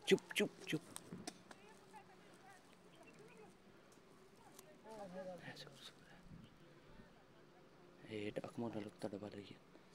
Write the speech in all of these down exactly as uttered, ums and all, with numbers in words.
चुप चुप चुप। ए डाक मोना लगता डबा लगी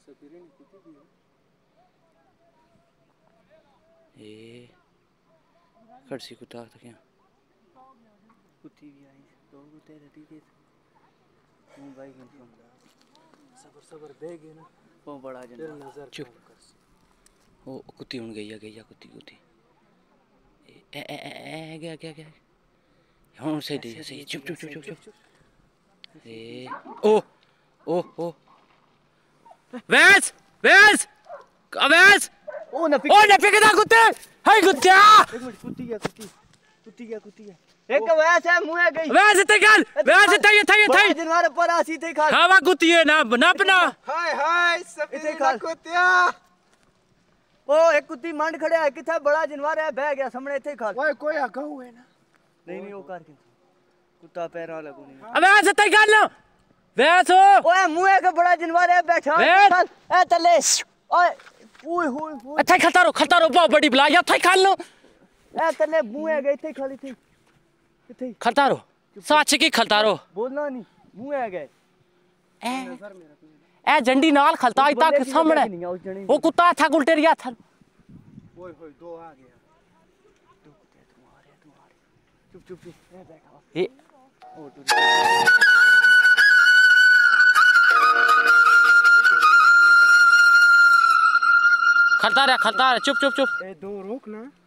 ए खड़सी कुत्ता था क्या कुत्ती भी आई दो कुत्ते रहती थे हूं भाई कंफर्म सबर सबर देगे ना वो बड़ा जन नजर चुप वो कुत्ती उन गई गई कुत्ती कुत्ती ए ए ए गया गया गया हुन सही दे सही चुप चुप चुप चुप ए ओ ओ ओ वैस वैस वैस ओ न ओ न फेंक दा कुत्ते हाय कुत्ता एक मिनट कुत्ती गया कुत्ती कुत्ती गया कुत्ती गया एक वैस है मुंह गई वैस ते गल वैस ते ये थे थे जनवार पर आसी थे खा खावा कुत्ती है ना ना अपना हाय हाय सफेद कुत्तिया ओ एक कुत्ती मंड खड़े है किथे बड़ा जनवार है बह गया सामने इथे खा ओए कोई आ कहू है ना नहीं नहीं ओ कर के कुत्ता पैरा लगू नहीं अबे वैस ते गल वैस ओए मुंह के बड़ा जनवार है बैठा ए तले ओए ओए होए होए अच्छा खलता रो खलता रो बहुत बड़ी बला या थे खा लो ए तले मुंह गए थे खाली थी किथे खलता रो सच की खलता रो बोलना नहीं मुंह गए ए ए झंडी नाल खलता इता के सामने वो कुत्ता था गुलटेरिया था ओए होए दो आ गया दो कुत्ते तुम्हारे तुम्हारे चुप चुप चुप ए बैठा ए ओ तू खलता रहा खलता रहा चुप चुप चुप ए दो रोक ना